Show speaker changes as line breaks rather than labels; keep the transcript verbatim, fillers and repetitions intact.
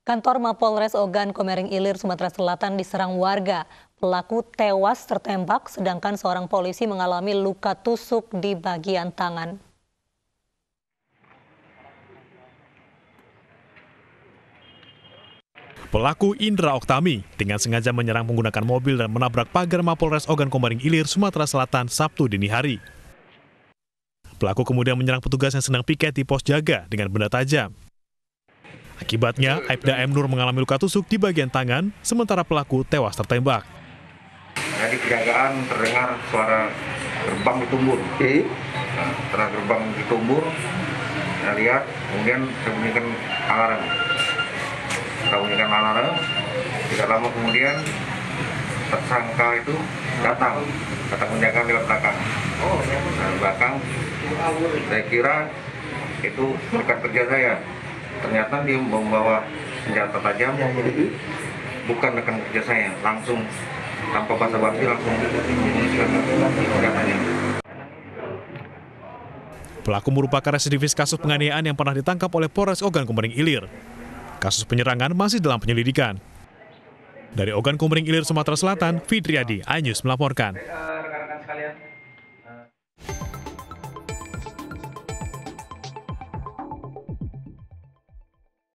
Kantor Mapolres Ogan Komering Ilir, Sumatera Selatan diserang warga. Pelaku tewas tertembak, sedangkan seorang polisi mengalami luka tusuk di bagian tangan.
Pelaku Indra Oktami dengan sengaja menyerang menggunakan mobil dan menabrak pagar Mapolres Ogan Komering Ilir, Sumatera Selatan, Sabtu dini hari. Pelaku kemudian menyerang petugas yang sedang piket di pos jaga dengan benda tajam. Akibatnya, Aibda M. Nur mengalami luka tusuk di bagian tangan, sementara pelaku tewas tertembak.
Jadi penjagaan terdengar suara gerbang ditumbur. Nah, setelah gerbang ditumbur, saya lihat, kemudian saya bunyikan alarm. Kita bunyikan alarm, tidak lama kemudian tersangka itu datang, datang penjagaan lewat belakang. Nah, belakang, saya kira itu rekan kerja saya. Ternyata dia membawa senjata tajam, bukan rekan kerja saya, langsung tanpa basa-basi langsung menggunakan senjatanya.
Pelaku merupakan residivis kasus penganiayaan yang pernah ditangkap oleh Polres Ogan Komering Ilir. Kasus penyerangan masih dalam penyelidikan. Dari Ogan Komering Ilir, Sumatera Selatan, Fidriadi, iNews melaporkan.